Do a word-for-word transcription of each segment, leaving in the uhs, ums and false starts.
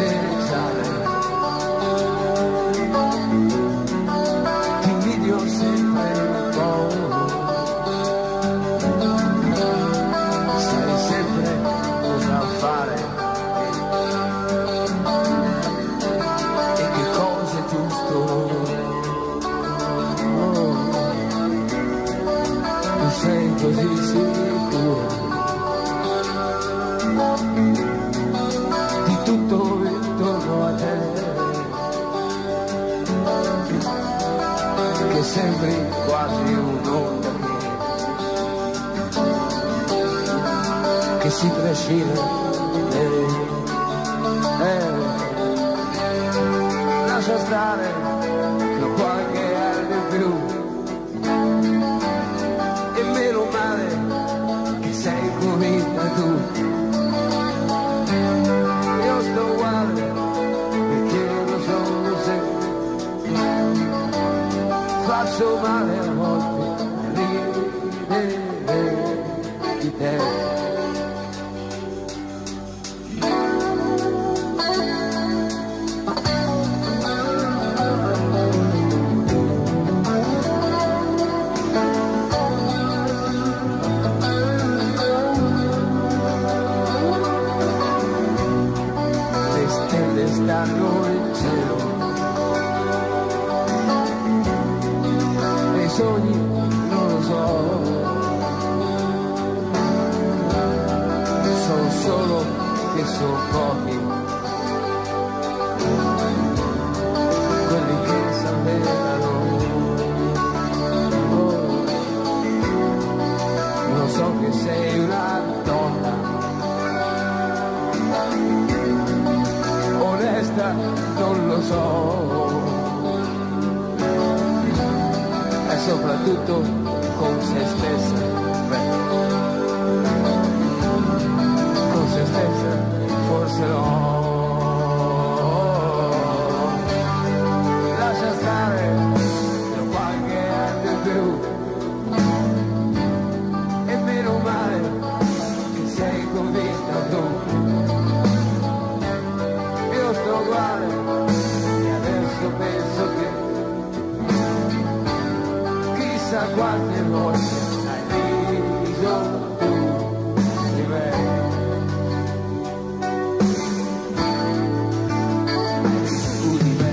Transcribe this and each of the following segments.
speciale. Ti invidio sempre un po', sai sempre cosa fare e che cosa è giusto. Oh, tu sei così sicura di tutto intorno a te, che sembri quasi un'onda che, che si trascina. Eh, eh, lascia stare che ho qualche anno in più, e meno male che sei convinta tu. Io sto uguale perché lo sono sempre, faccio male a volte a ridere di te. Stanno in cielo e i sogni non lo so, so solo che sono pochi quelli che s'avverano. Oh, lo so che sei una donna onesta, non lo so, e soprattutto con se stessa, beh, con se stessa forse no. Lascia stare per qualche anno in più, e meno male che sei convinta tu. Uguale, e adesso penso che chissà quante volte hai riso tu di me. Tu di me.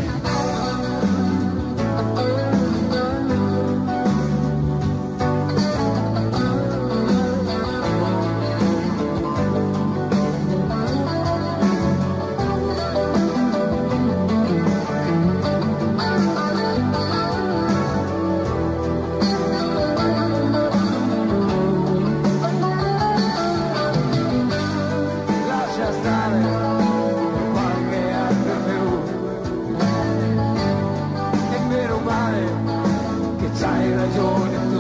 C'hai ragione tu,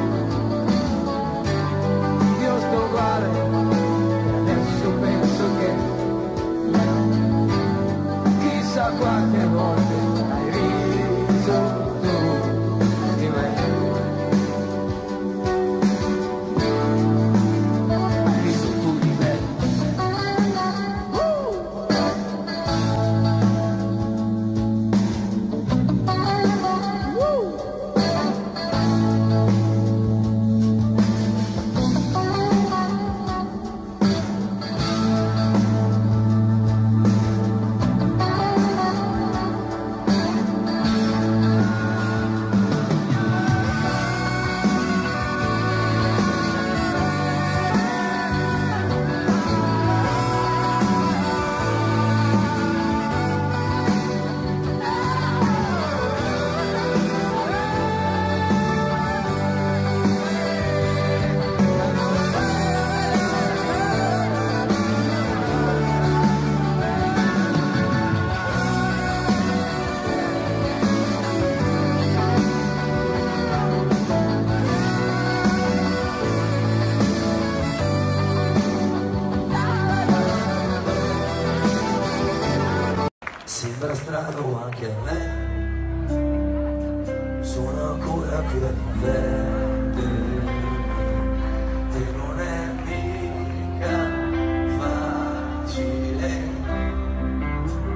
io sto uguale e adesso penso che chissà quante volte hai riso tu di me. Hai riso tu di me. Sembra strano anche a me, sono ancora qui a riflettere e non è mica facile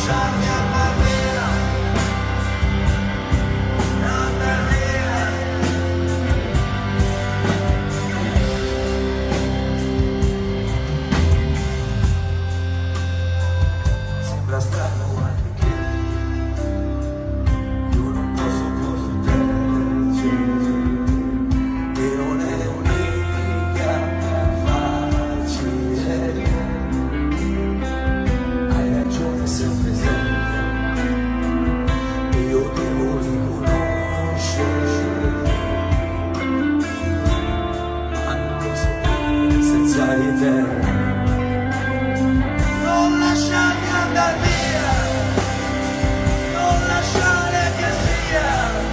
lasciarmi andar via, andar via. Sembra strano anche che io non posso più proteggerti, e non è unica facile. Hai ragione sempre sempre, io devo riconoscere, ma non posso più senza di te. Non lasciarmi andar via, non lasciare che sia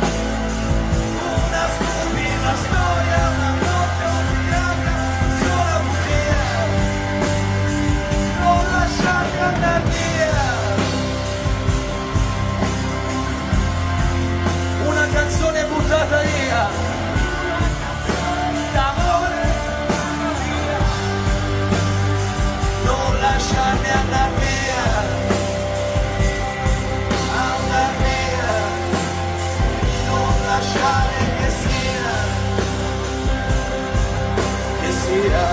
una stupida storia, una notte ubriaca, sola bugia. Non lasciarmi andar via, una canzone buttata via d'amore. Non lasciarmi andar via, andar via, non lasciare che sia, che sia.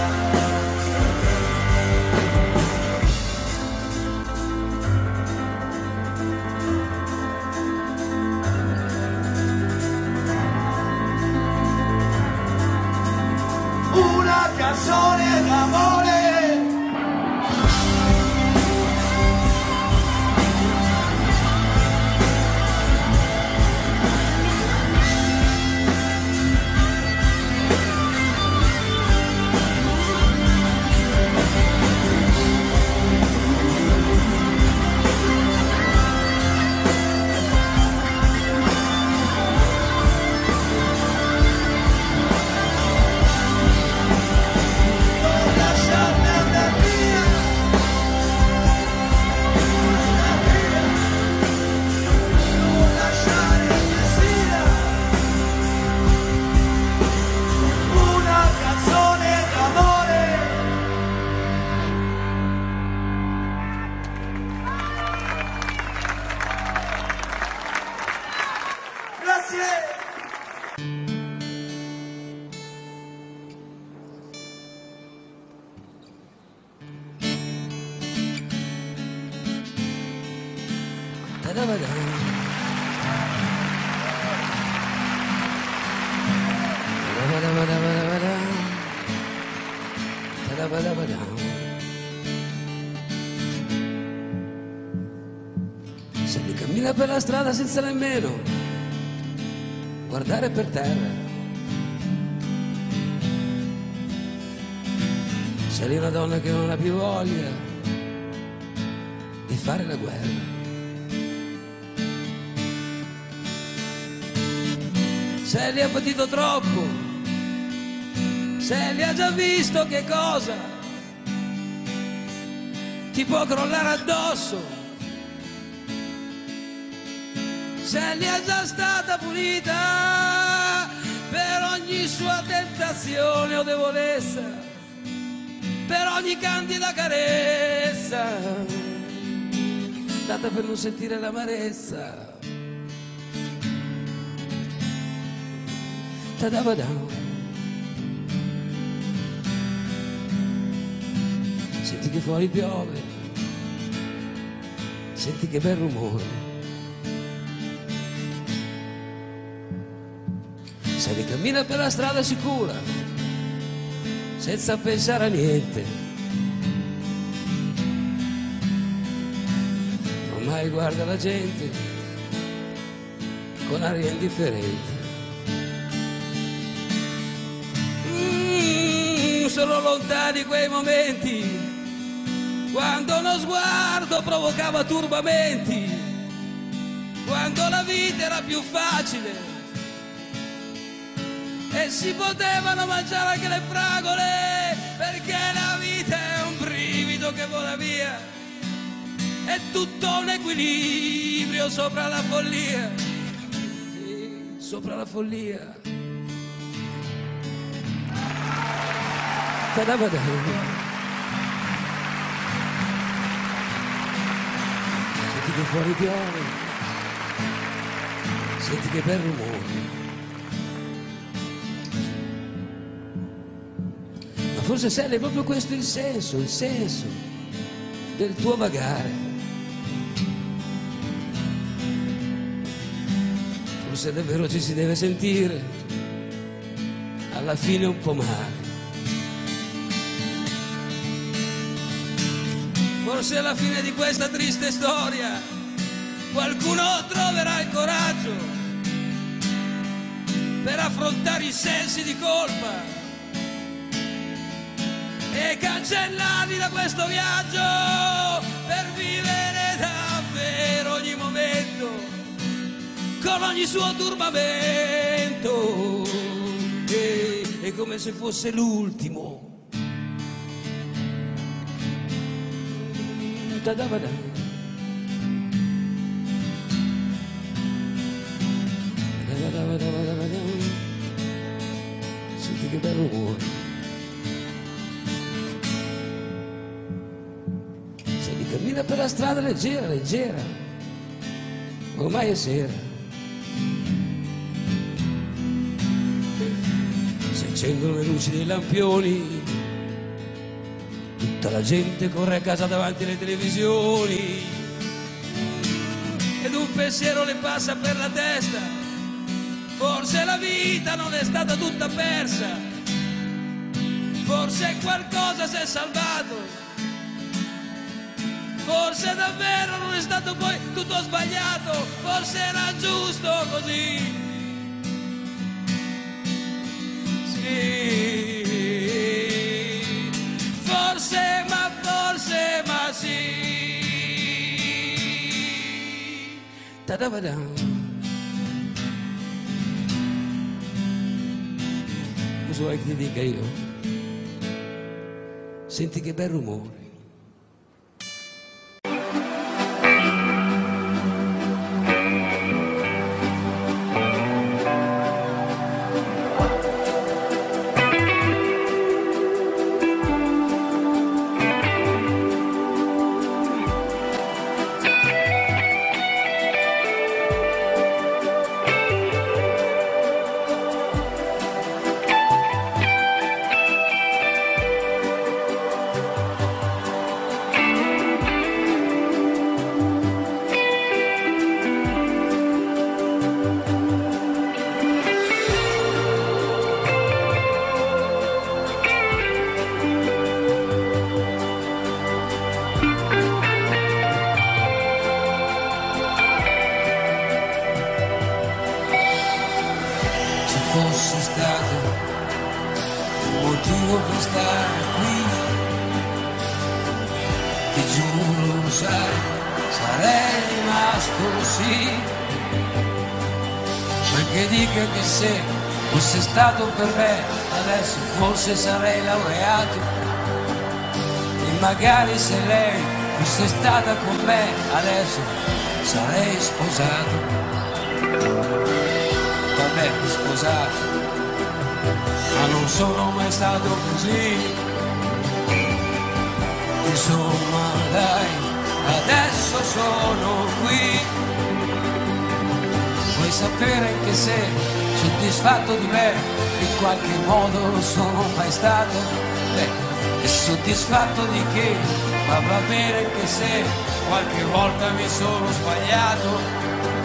Una canzone d'amore. Non lasciarmi andar via, andar via, non lasciare che sia una canzone d'amore. Grazie. Se li cammina per la strada senza nemmeno guardare per terra, se lì una donna che non ha più voglia di fare la guerra, se li ha patito troppo, se li ha già visto che cosa ti può crollare addosso, se li è già stata pulita per ogni sua tentazione o debolezza, per ogni candida carezza data per non sentire l'amarezza. Tadabadam. Senti che fuori piove, senti che bel rumore, se li cammina per la strada sicura senza pensare a niente, non mai guarda la gente con aria indifferente. Mm, sono lontani quei momenti quando uno sguardo provocava turbamenti, quando la vita era più facile e si potevano mangiare anche le fragole, perché la vita è un brivido che vola via, è tutto un equilibrio sopra la follia, sì, sopra la follia. Senti che fuori piove, senti che bel rumore. Ma forse sai, è proprio questo il senso, il senso del tuo vagare. Forse davvero ci si deve sentire alla fine un po' male. Forse alla fine di questa triste storia qualcuno troverà il coraggio per affrontare i sensi di colpa e cancellarli da questo viaggio, per vivere davvero ogni momento con ogni suo turbamento, e, è come se fosse l'ultimo. Da-da-ba-da. Da-da-ba-da-ba-da-ba-da. Senti che bel rumore. Senti, cammina per la strada leggera, leggera. Ormai è sera. Si accendono le luci dei lampioni. Tutta la gente corre a casa davanti alle televisioni ed un pensiero le passa per la testa: forse la vita non è stata tutta persa, forse qualcosa si è salvato, forse davvero non è stato poi tutto sbagliato, forse era giusto così. Sì. Forse, ma forse, ma sì. Ta-da-ba-da. Cosa vuoi che ti dica io? Senti che bel rumore. Fosse stato un motivo per stare qui, ti giuro, lo sai, sarei rimasto sì, perché dica che se fosse stato per me adesso forse sarei laureato, e magari se lei fosse stata con me adesso sarei sposato. Vabbè, sposato, ma non sono mai stato così. Insomma, dai, adesso sono qui. Vuoi sapere che sei soddisfatto di me? In qualche modo lo sono mai stato. Beh, e soddisfatto di che? Ma va bene che se qualche volta mi sono sbagliato.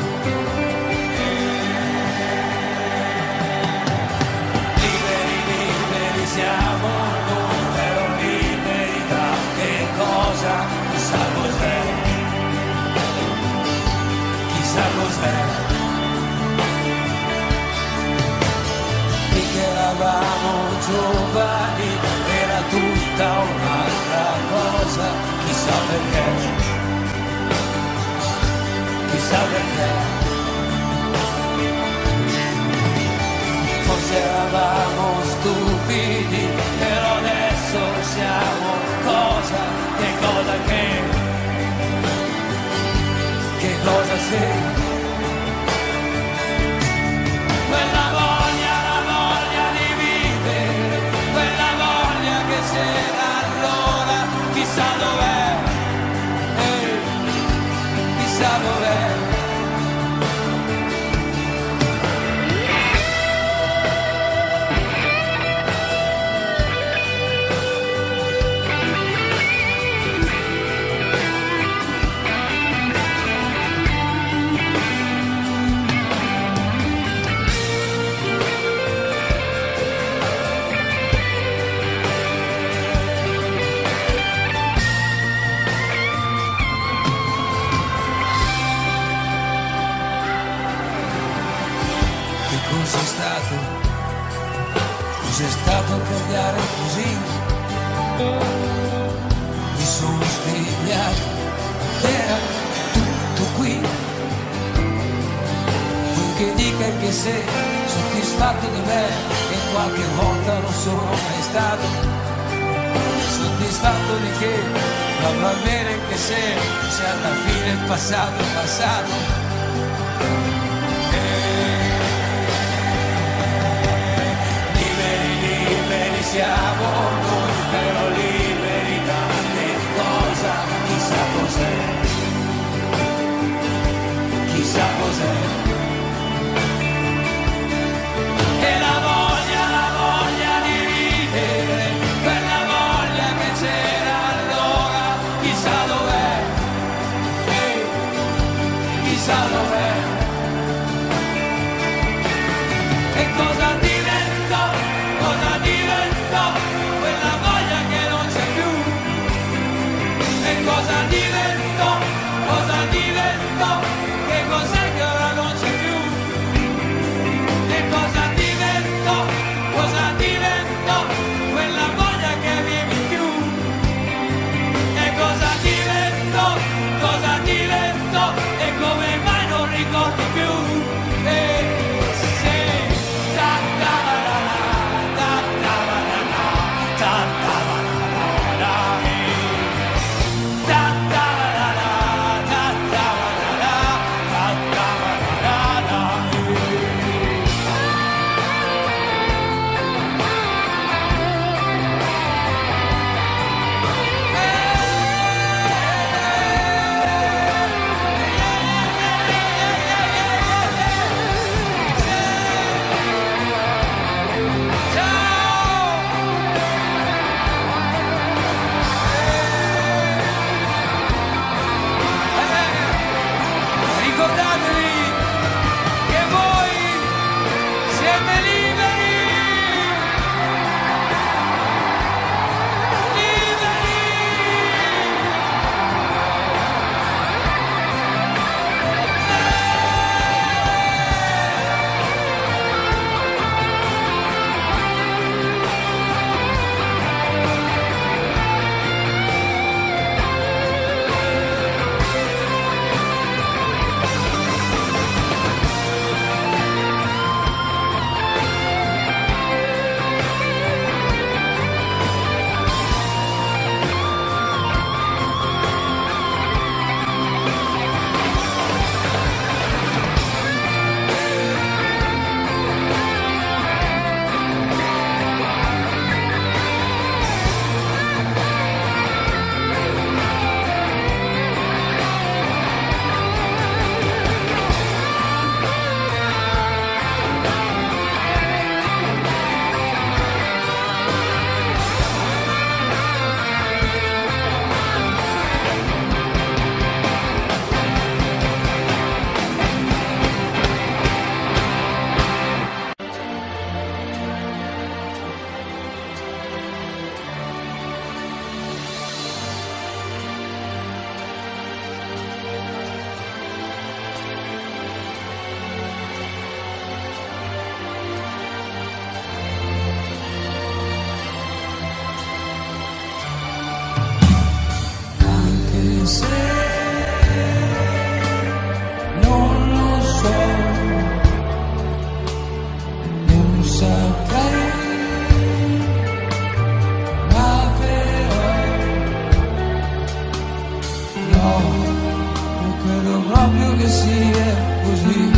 Siamo numero liberi da che cosa? Chissà cos'è, chissà cos'è. Finché eravamo giovani era tutta un'altra cosa, chissà perché, chissà perché. Forse eravamo stupidi, però adesso siamo cosa, che cosa che, che cosa sei. Quella voglia, la voglia di vivere, quella voglia che c'era allora, chissà dov'è, eh, chissà chissà dov'è. Cos'è stato, cos'è stato cambiare così? Mi sono svegliato, era tutto qui. Quel che dica è che sei soddisfatto di me, e qualche volta non sono mai stato soddisfatto di che, ma va bene che sei, se alla fine il passato è passato. Siamo noi però liberi da che cosa, chissà cos'è, chissà cos'è. E la voglia, la voglia di ridere, quella voglia che c'era allora, chissà dov'è, eh, chissà dov'è. E cosa diventò, cosa diventò quella voglia che non c'è più? E cosa diventò, cosa diventò, che cos'è che ora non c'è più? E cosa diventò, cosa diventò quella voglia che avevi più? E cosa diventò, cosa diventò, e come mai non ricordi più? E proprio che sia così,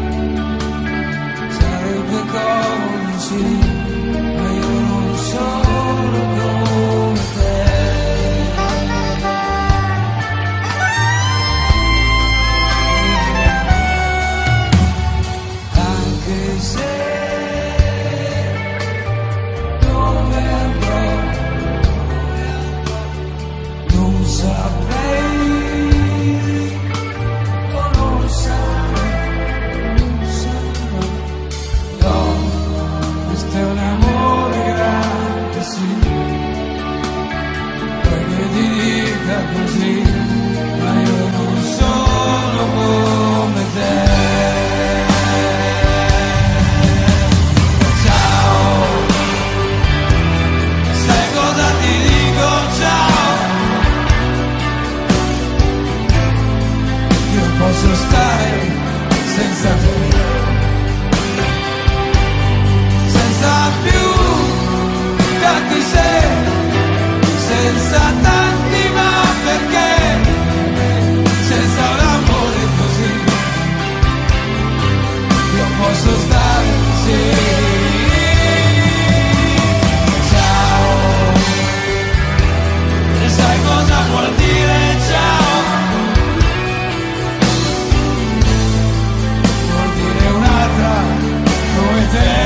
sarebbe come sì, ma io non sono come te. posso stare senza te, senza più tanti se, senza tanti ma perché, senza un amore così, io posso stare, sì. Sai cosa vuol dire ciao? Vuol dire un'altra come te.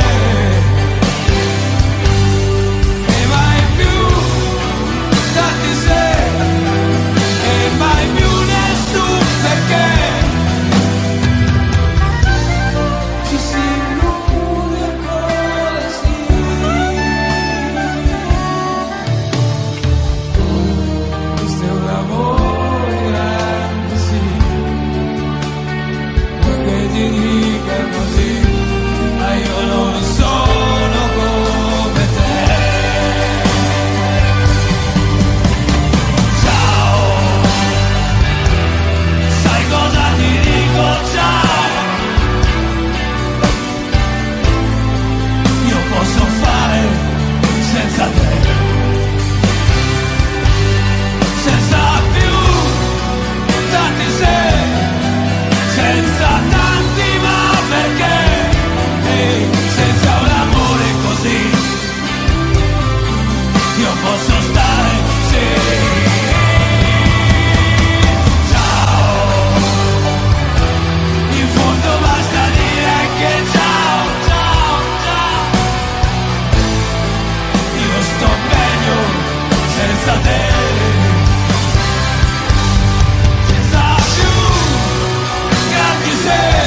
E mai più tanti se, e mai più nessun perché. Ci si illude così. Amore grande, sì, vuoi che ti dica così, ma io non sono come te. Ciao, sai cosa ti dico, ciao, io posso fare senza te, senza più tanti se, senza tanti ma perché, e senza un amore così, io posso stare, sì. Ciao, in fondo basta dire che ciao, ciao, ciao, io sto meglio senza te. Say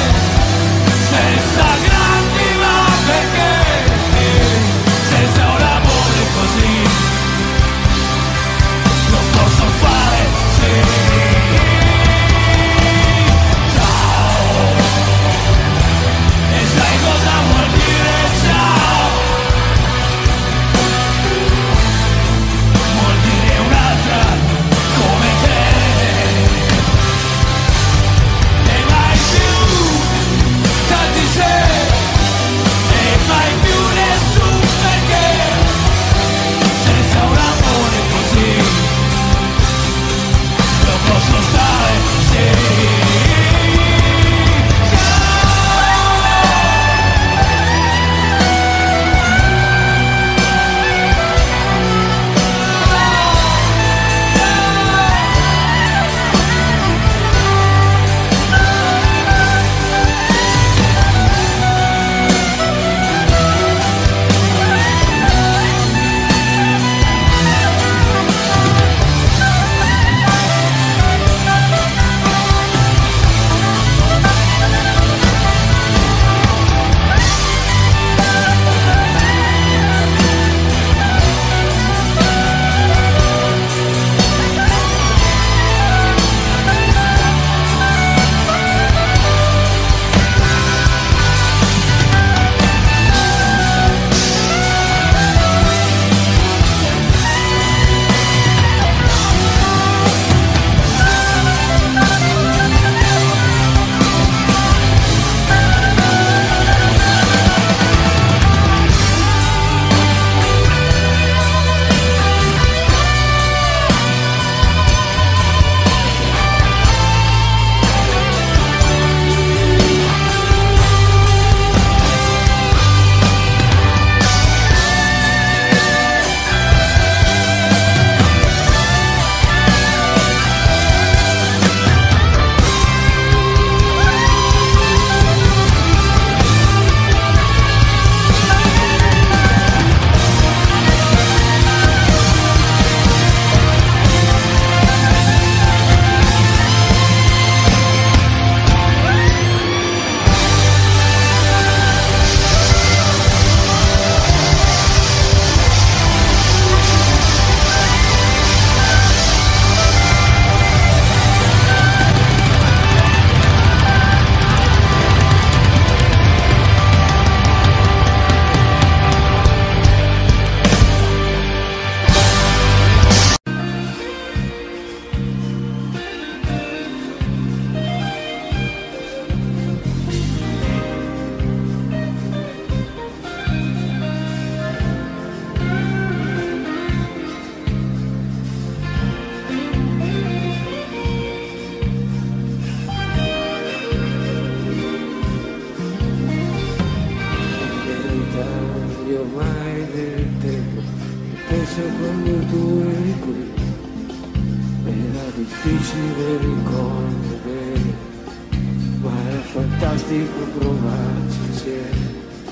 quando tu eri qui, era difficile ricordare, ma era fantastico provarci insieme.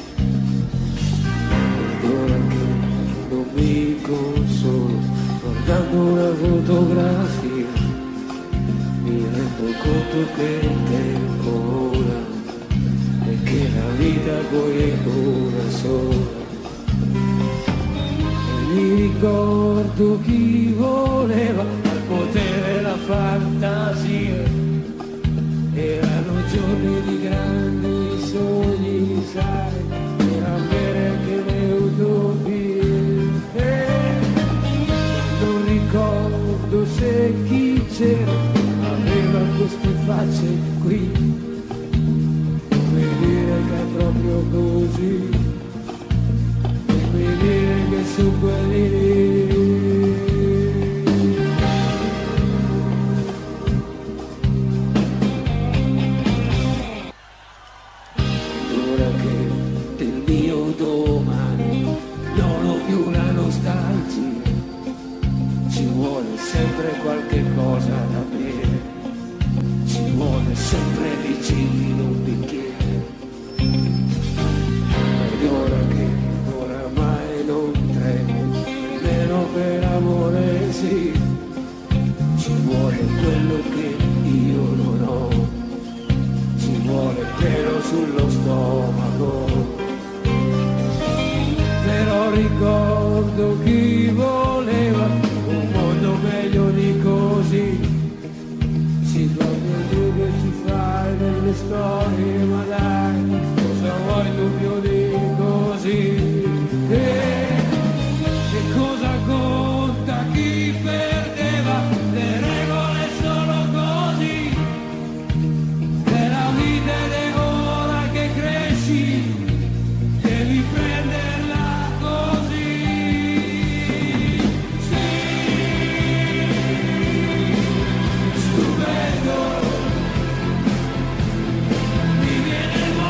Ed ora che non mi consolo guardando una fotografia, mi rendo conto che il tempo vola e che la vita poi è una sola. E mi ricordo chi voleva al potere la fantasia, erano giorni di grandi sogni, sai, per avere anche le utopie. E non ricordo se chi c'era aveva queste facce qui, come dire che è proprio così, come dire che su quelli lì. Ora che del mio domani non ho più la nostalgia, ci vuole sempre qualche cosa da bere, ci vuole sempre vicino un bicchiere. Ed ora che oramai non tremo, nemmeno per amore sì, ci vuole quello che io non ho, ci vuole pelo sullo stomaco. Però ricordo chi voleva un mondo meglio di così, si torna tu che ci fai delle storie, ma dai, cosa vuoi tu più di così? E, e cosa conta chi perdeva, le regole sono così, che la vita è ora che cresci, devi prenderla così. Sì, stupendo, mi viene il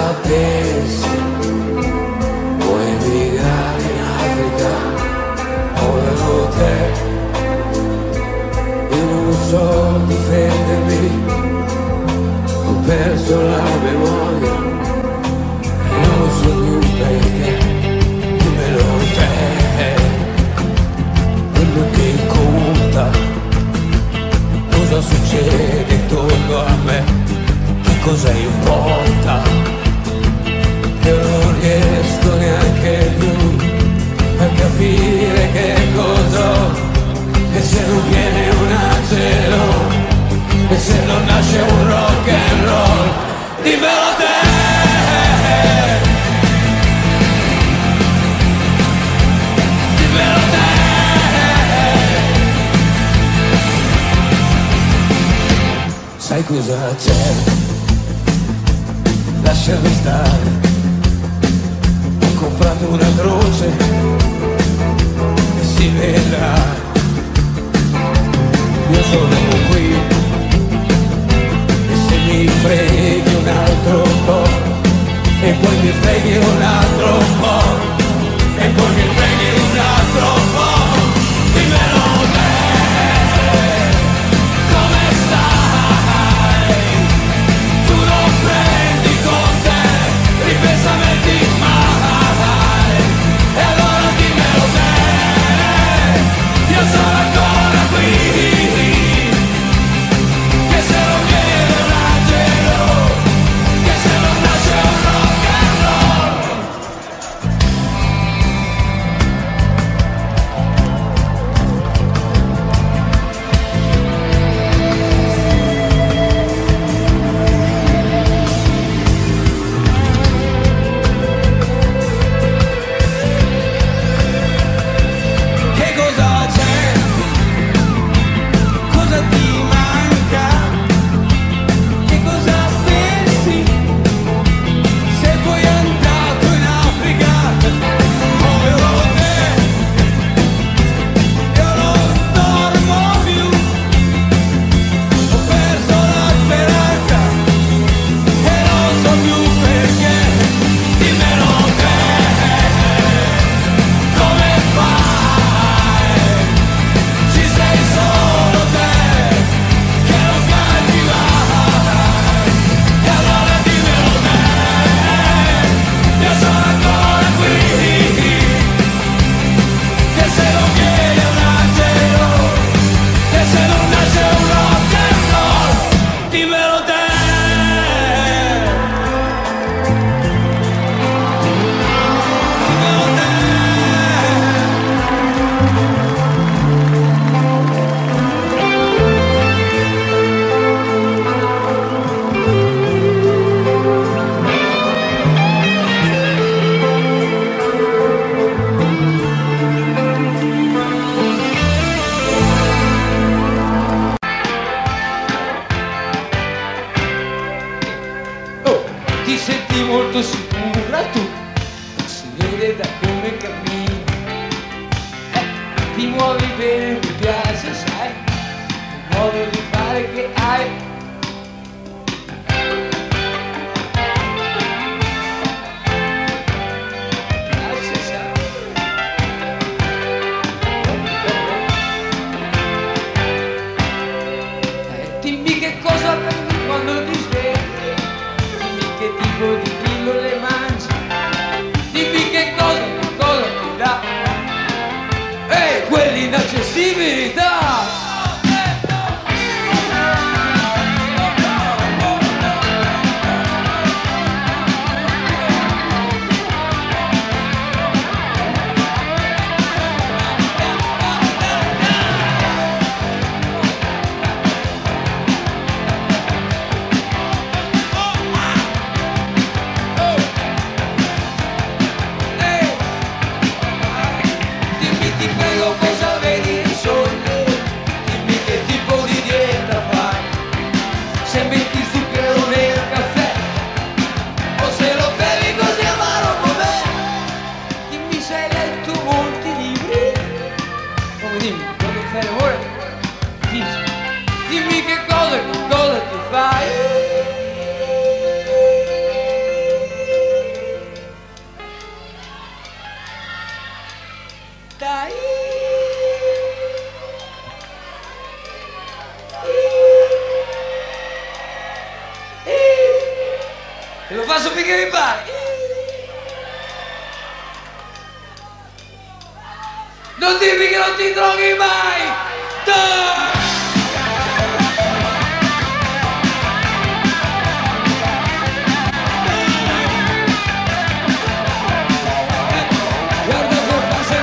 sapessi, vuoi emigrare in Africa, povero te. Io non so difendermi, ho perso la memoria e non so più perché. Dimmelo te, quello che conta, cosa succede intorno a me, che cosa importa. Io non riesco neanche più a capire che cos'ho, e se non viene un angelo, e se non nasce un rock and roll, dimmelo te. Dimmelo te. Sai cosa c'è? Lasciami stare. Ho comprato una croce e si vedrà. Io sono qui, e se mi freghi un altro po', e poi mi freghi un altro po', e poi mi freghi un altro po', dimmelo te, come stai? Tu non prendi con te ripensamenti mai, e allora dimmelo te, io sono ancora qui. Inaccessibilità. Non dirmi che non ti droghi mai! Dai! Guarda che passa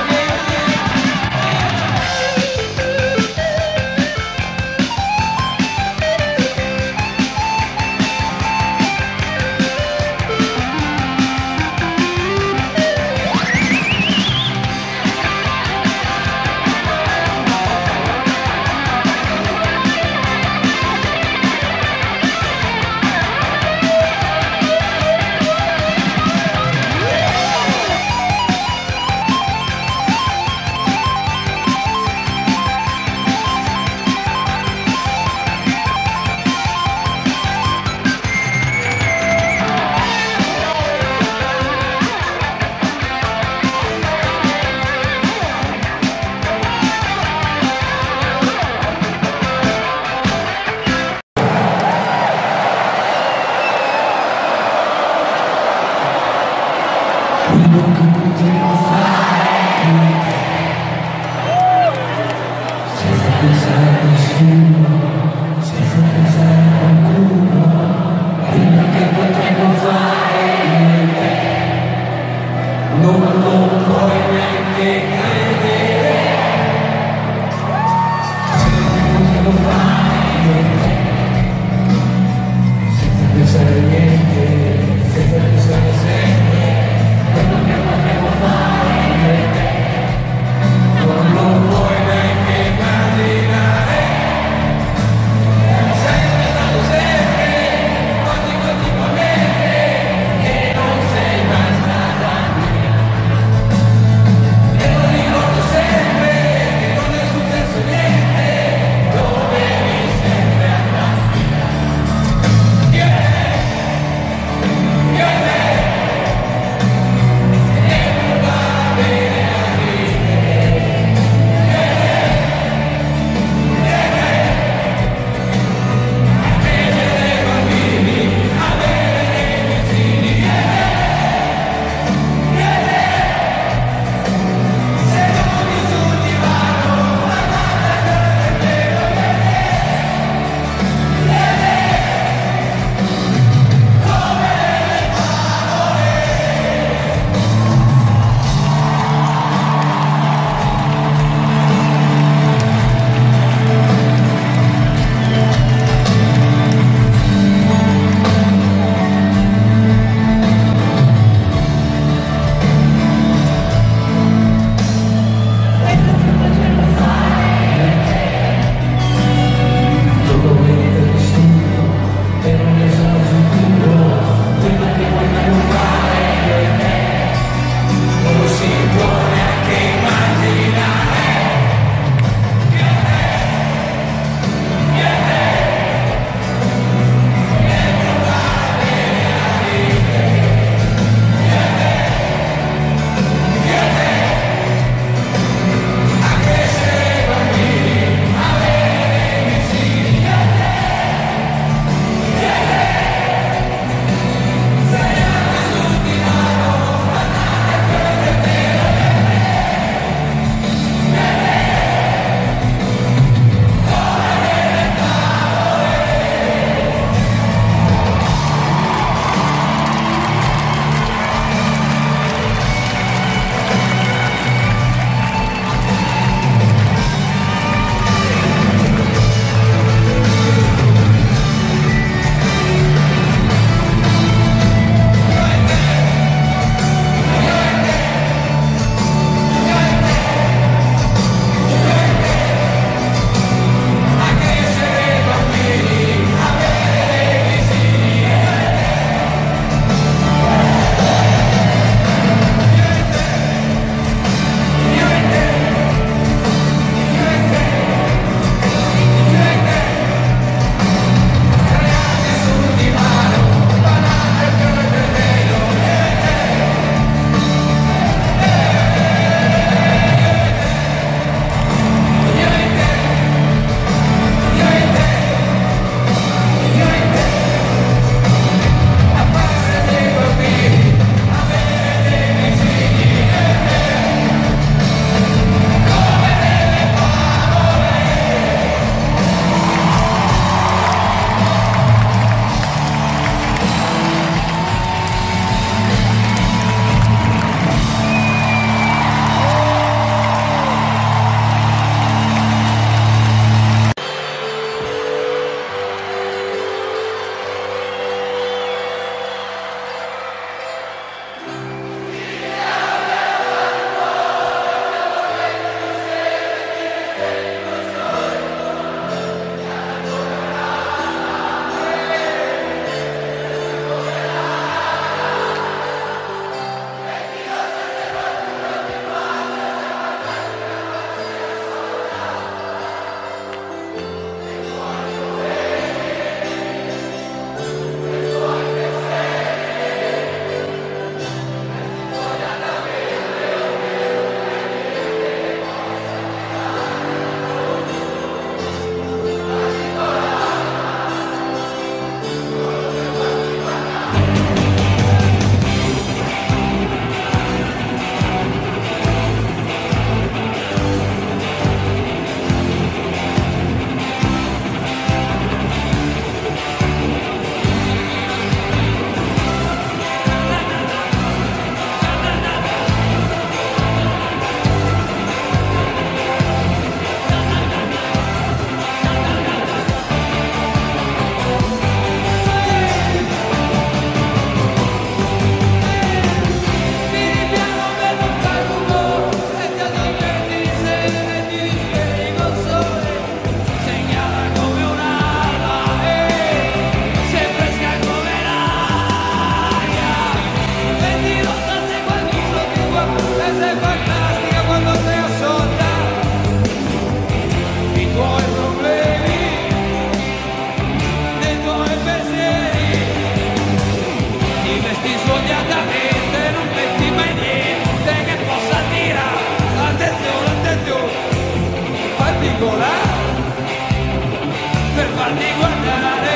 sbagliatamente non metti mai niente che possa tirare. Attenzione, attenzione, particolare per farti guardare.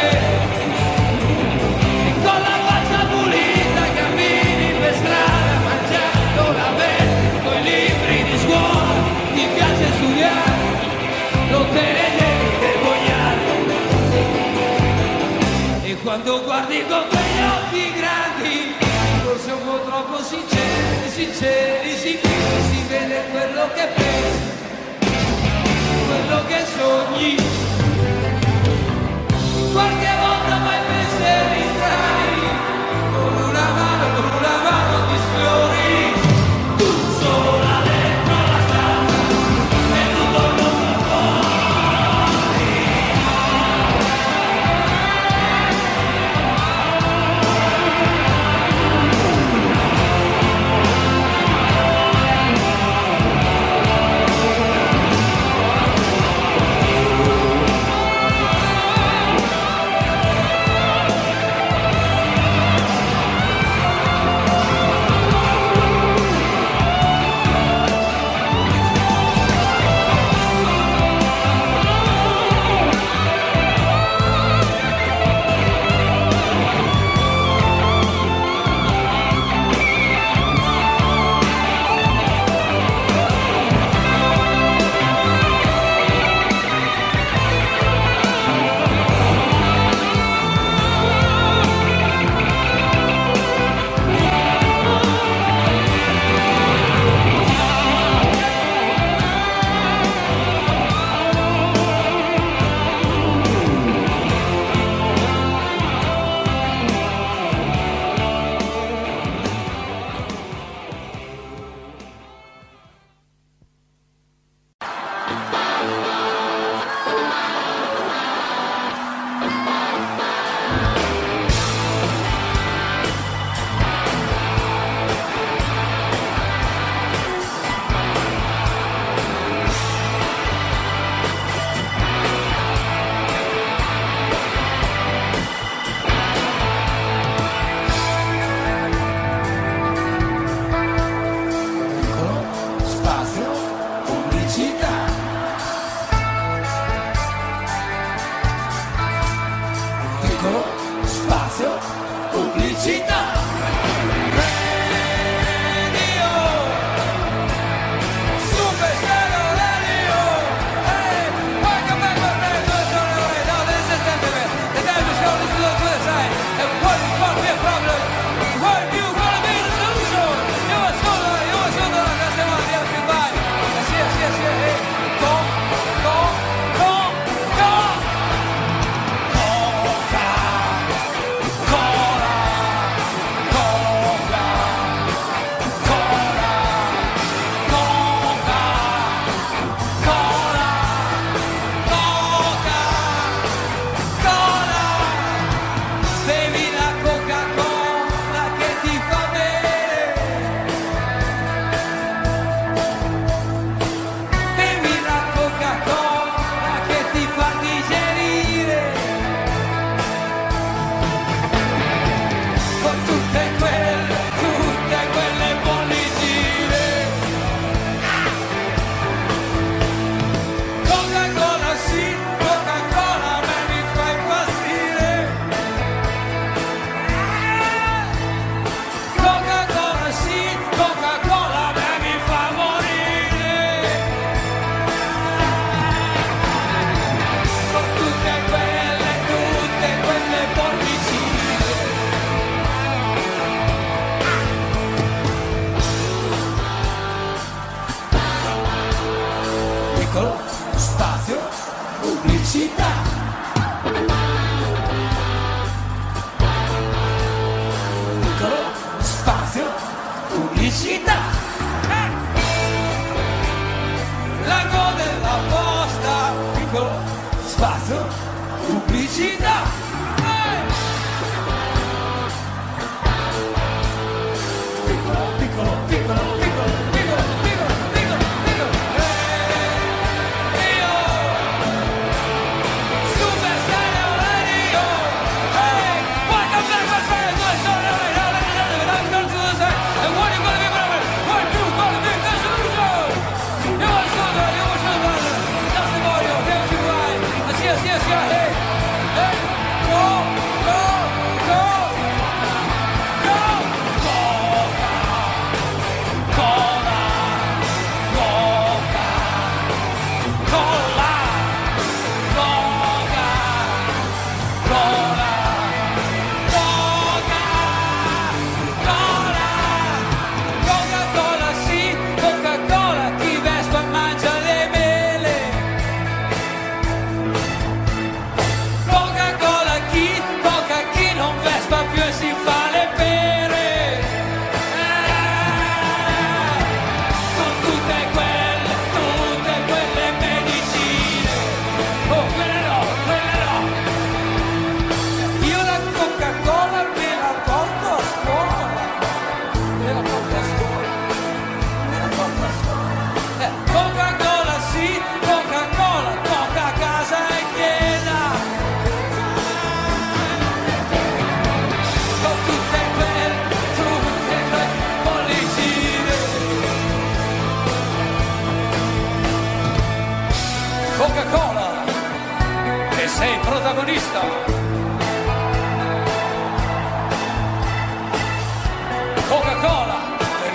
E con la faccia pulita cammini per strada mangiando la verde coi libri di scuola. Ti piace studiare, non te ne devi vergognare. E quando guardi con quegli occhi grandi, forse un po' troppo sinceri, sinceri, sicuri, si vede quello che pensi, quello che sogni. Qualche volta fai pensieri strani, con una mano, con una mano ti sfiori, tu sola dentro la stanza, e tutto il mondo fuori.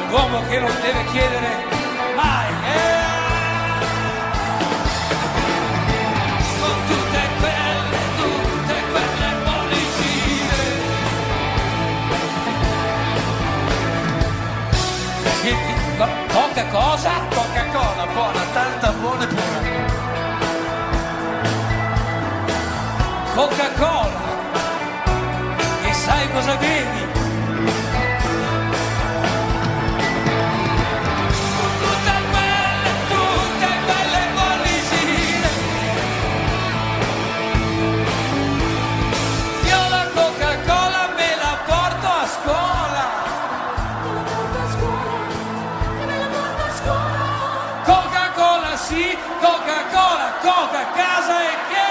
l'uomo che non deve chiedere mai, eh? Con tutte quelle, tutte quelle bollicine. Che, che, poca cosa? Coca-Cola, buona, tanta buona e buona. Coca-Cola, e sai cosa bevi? Tutte quelle, tutte quelle bollicine. Io la Coca-Cola me la porto a scuola. Me la porto a scuola, me la porto a scuola. Coca-Cola sì, Coca-Cola, Coca, casa e chiesa.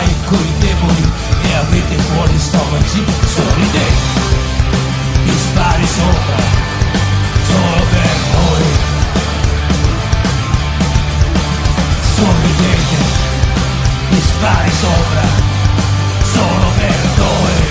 guai coi deboli e avete buoni stomaci, sorridete, gli spari sopra, solo per noi. Sorridete, gli spari sopra, solo per noi.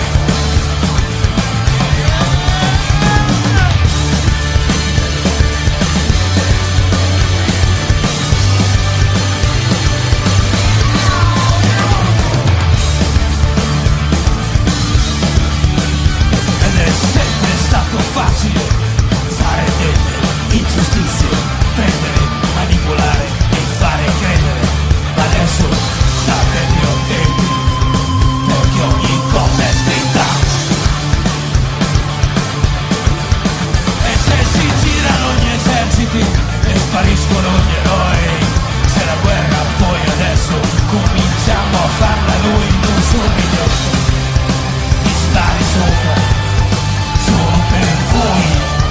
Facile fare delle ingiustizie, prendere, manipolare e fare credere, ma adesso state più attenti, perché ogni cosa è scritta. E se si girano gli eserciti e spariscono gli eroi, se la guerra poi adesso cominciamo a farla noi, non sorridete, gli spari sopra per voi.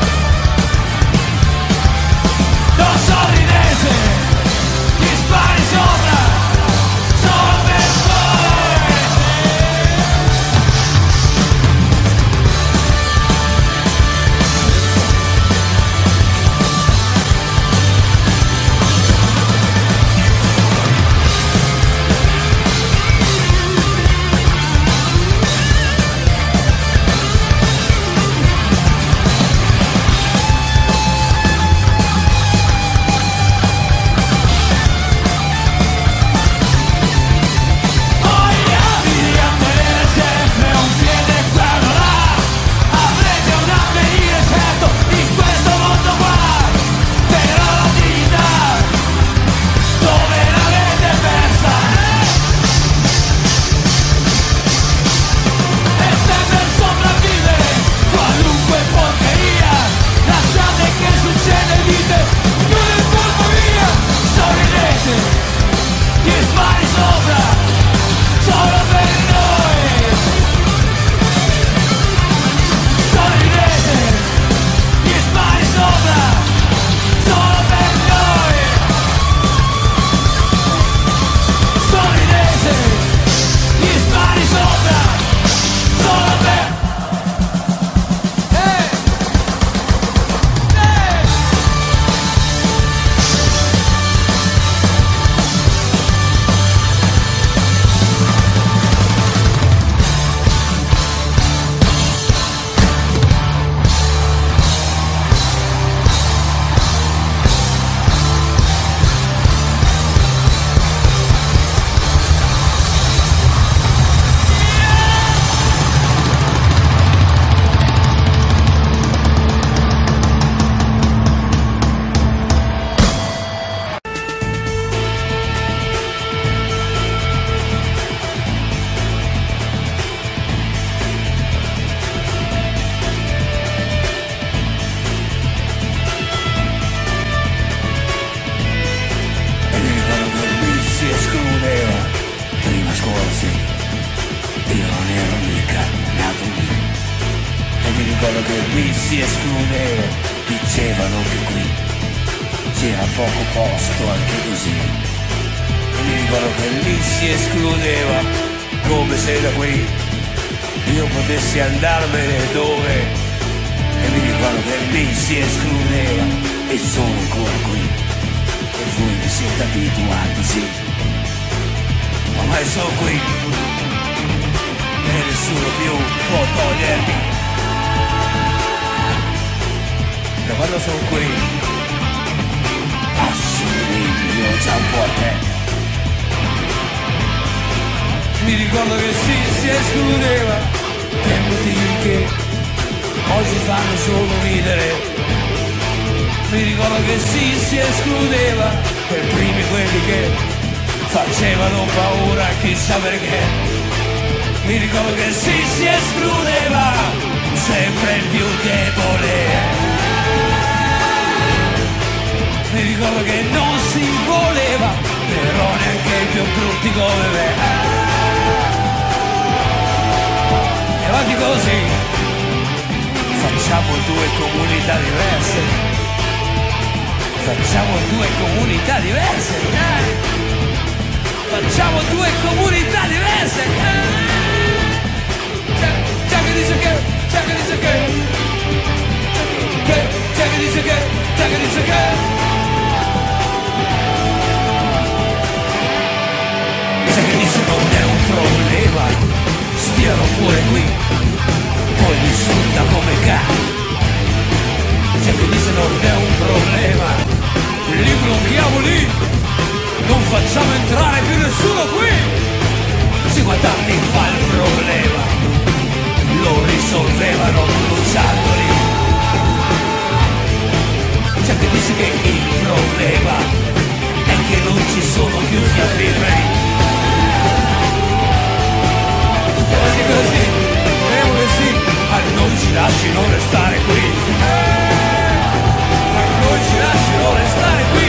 Non sorridete, gli spari sopra, solo per voi. Facciamo due comunità diverse. Facciamo due comunità diverse. Eh? facciamo due comunità diverse. C'è, c'è che dice che, c'è che dice che, c'è che dice che, c'è che dice che. C'è che dice non è un problema, stiano pure qui, poi mi insulta come cane. C'è che dice non è un problema, li blocchiamo lì, non facciamo entrare più nessuno qui. cinquanta anni fa il problema lo risolvevano bruciandoli. C'è chi dice che il problema è che non ci sono più fiammiferi. Così così, speriamo che sì, a noi ci lasciano restare qui. A noi ci lasciano restare qui.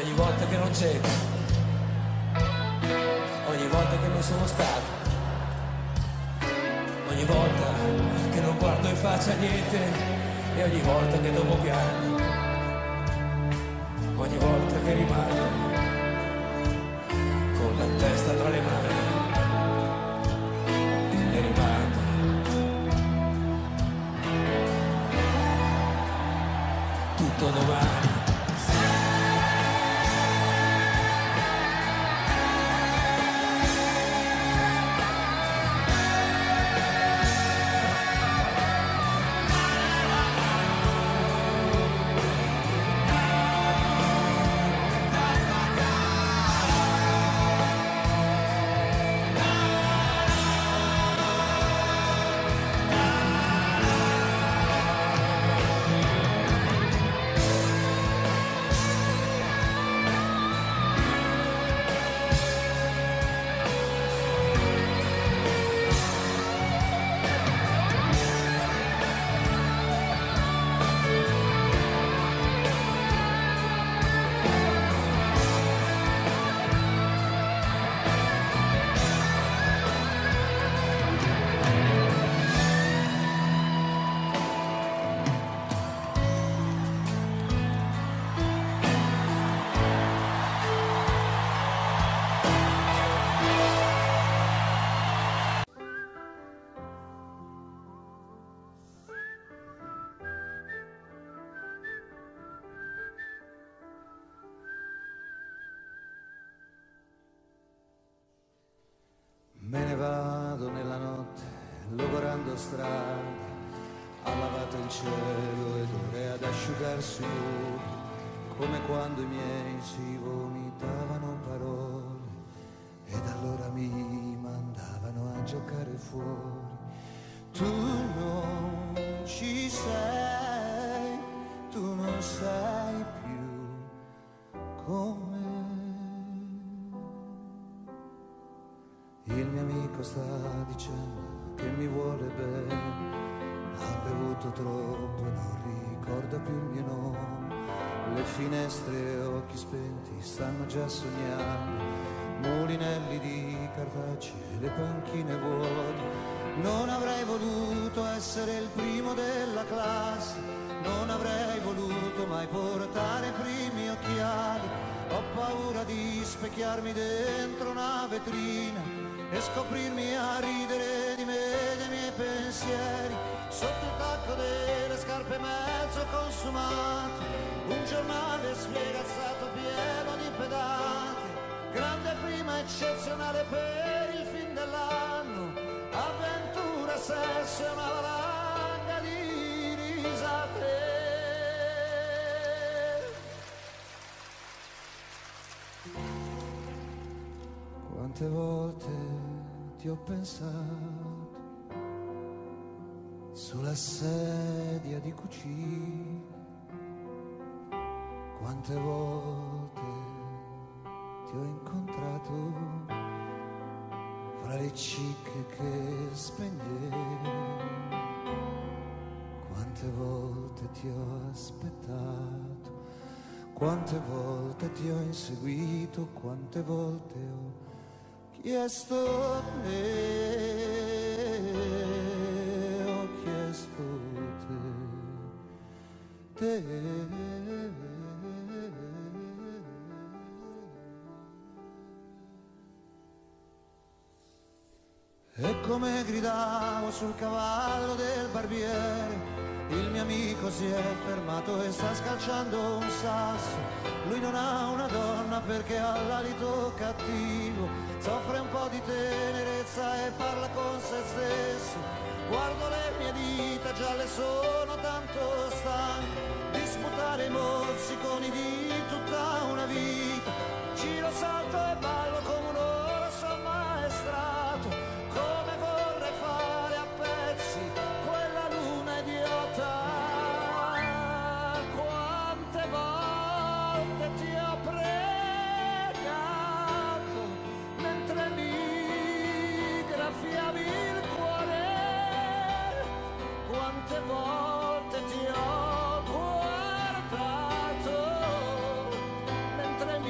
ogni volta che non c'è, ogni volta che non sono stato, ogni volta che non guardo in faccia niente e ogni volta che dopo piango, ogni volta che rimango con la testa tra le mani e rimango tutto domani. Me ne vado nella notte, logorando strade, ha lavato il cielo ed ora è ad asciugarsi lui, come quando i miei si vomitavano parole, ed allora mi mandavano a giocare fuori. Tu non ci sei, tu non sei più con me. Il mio amico sta dicendo che mi vuole bene, ha bevuto troppo e non ricorda più il mio nome. Le finestre e occhi spenti stanno già sognando, mulinelli di Cartaceo e le panchine vuote. Non avrei voluto essere il primo della classe, non avrei voluto mai portare i primi occhiali. Ho paura di specchiarmi dentro una vetrina e scoprirmi a ridere di me e dei miei pensieri, sotto il tacco delle scarpe mezzo consumate, un giornale sfegazzato pieno di pedate, grande prima eccezionale per il fin dell'anno, avventura, sesso e una valanga di risate. Quante volte ti ho pensato sulla sedia di cucina, quante volte ti ho incontrato fra le cicche che spegnevi, quante volte ti ho aspettato, quante volte ti ho inseguito, quante volte ho chiesto te, ho chiesto te, te. E come gridavo sul cavallo del barbiere, il mio amico si è fermato e sta scalciando un sasso. Lui non ha una donna perché ha l'alito cattivo, soffre un po' di tenerezza e parla con se stesso. Guardo le mie dita, gialle sono tanto stanco di sputare i mozziconi di tutta una vita. Giro, salto e ballo come un orso ammaestrato, come vorrei fare a pezzi quella luna idiota. Quante volte ti ho pregato mentre mi graffiavi il cuore, quante volte ti ho guardato mentre mi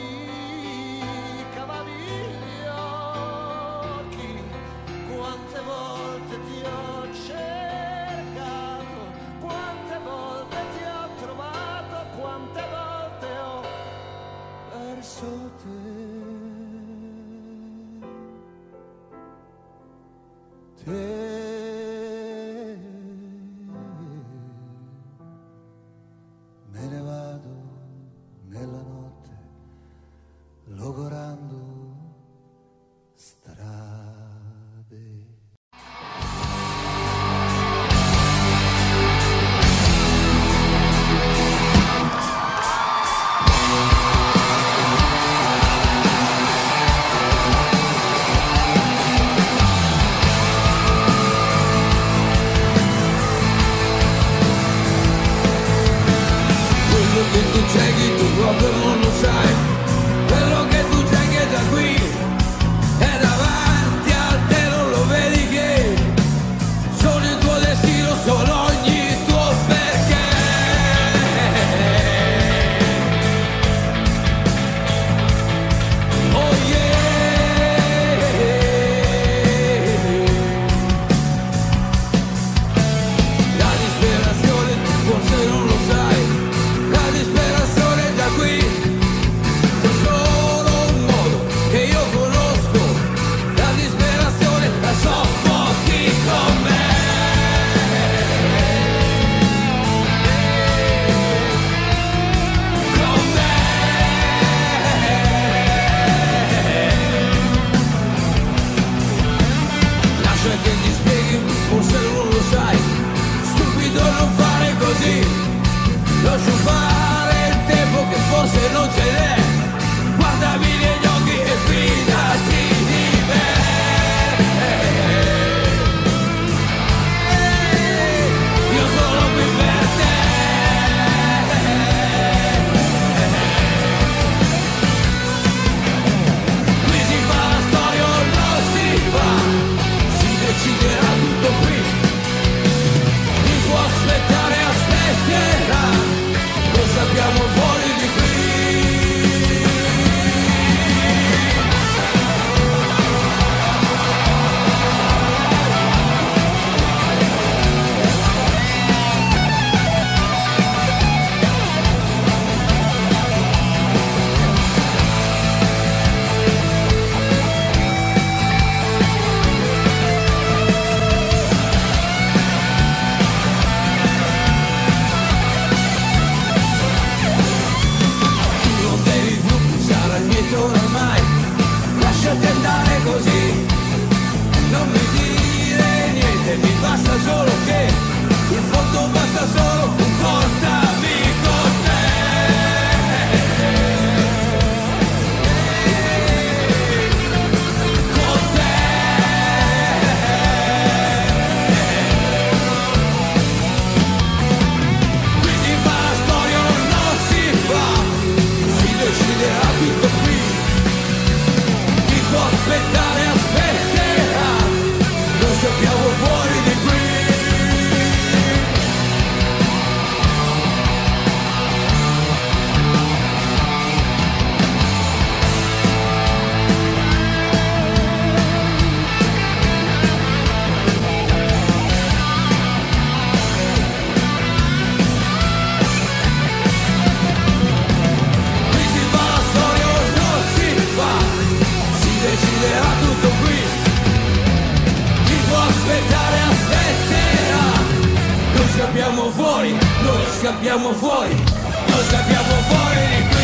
fuori, noi scappiamo fuori, noi scappiamo fuori di qui.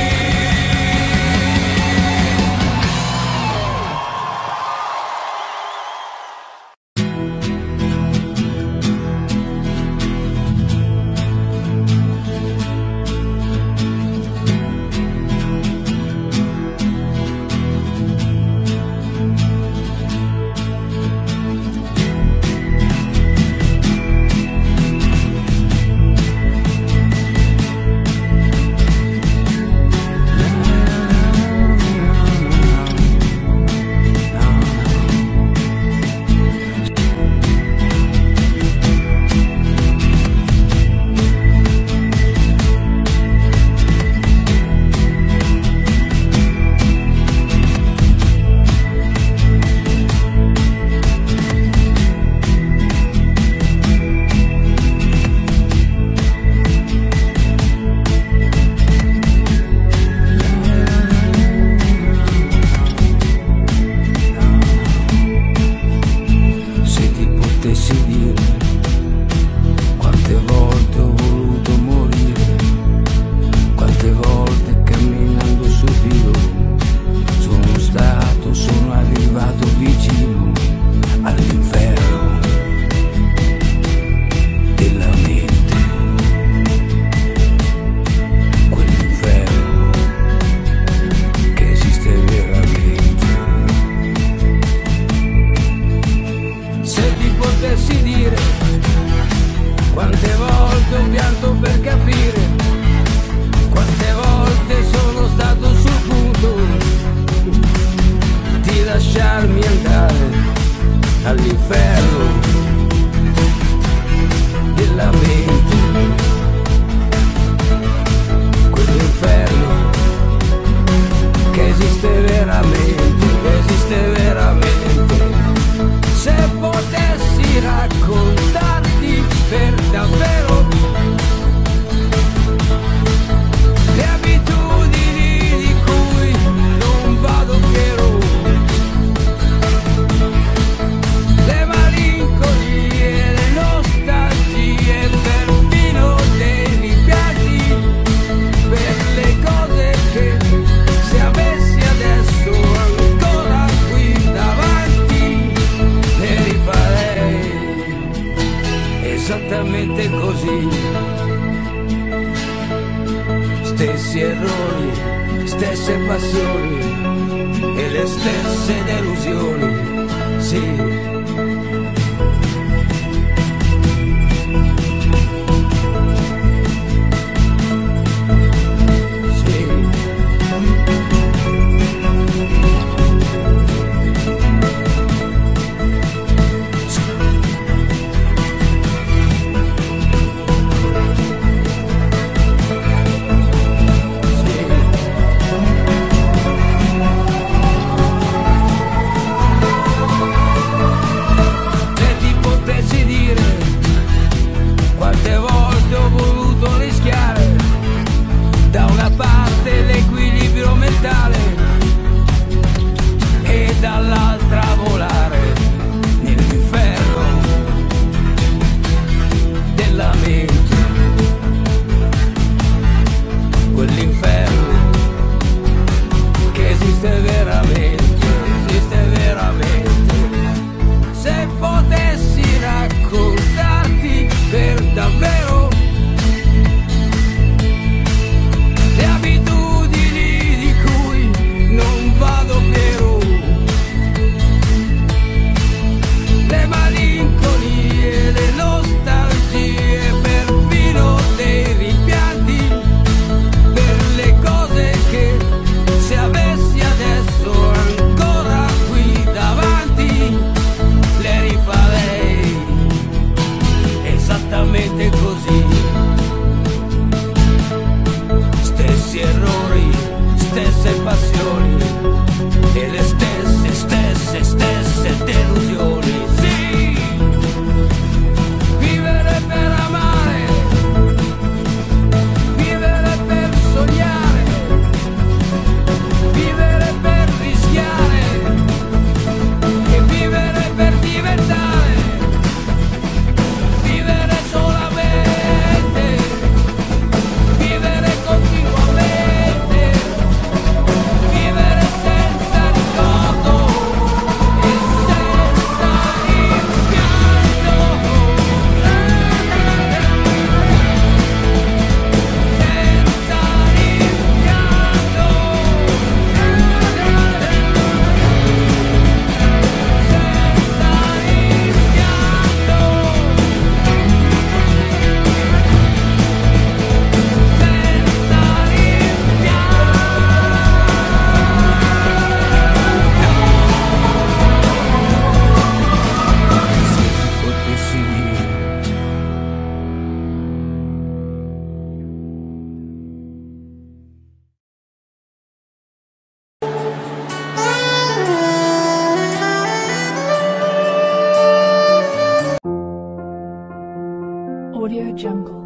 Esattamente così, stessi errori, stesse passioni e le stesse delusioni, sì. Sì. Audio Jungle.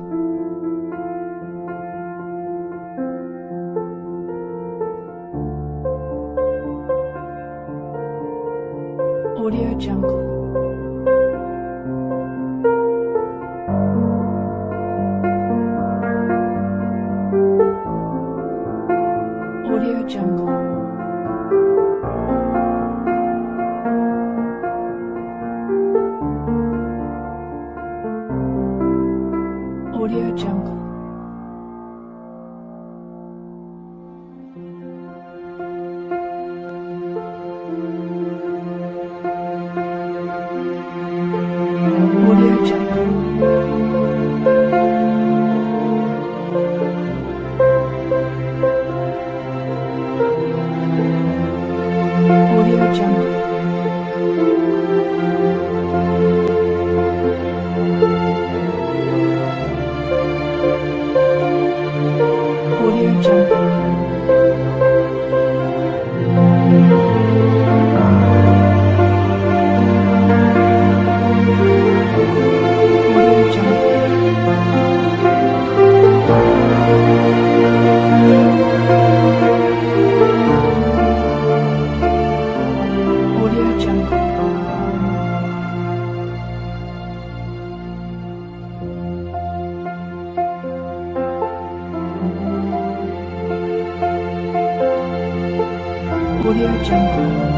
Audio Jungle. Audio Jungle. Audio Jungle. Audio Jungle. Audio Jungle. Audio Jungle. Audio Jungle. Audio Jungle. Audio Jungle.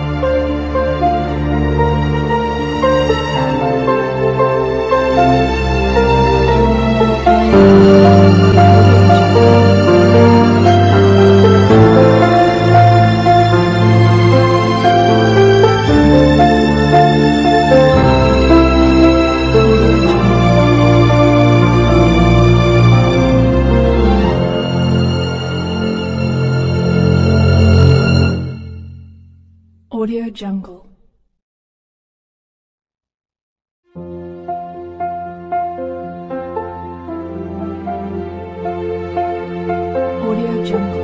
Audio Jungle. Audio Jungle.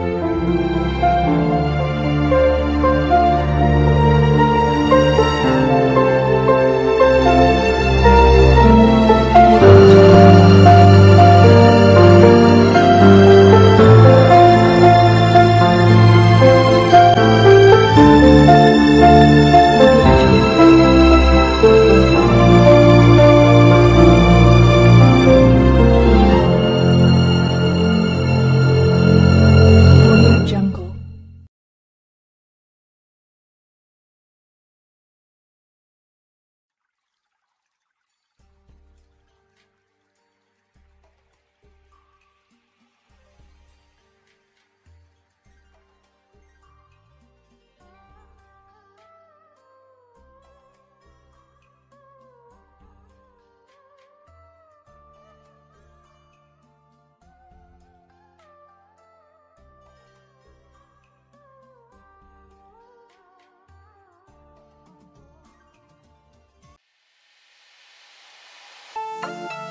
Thank you.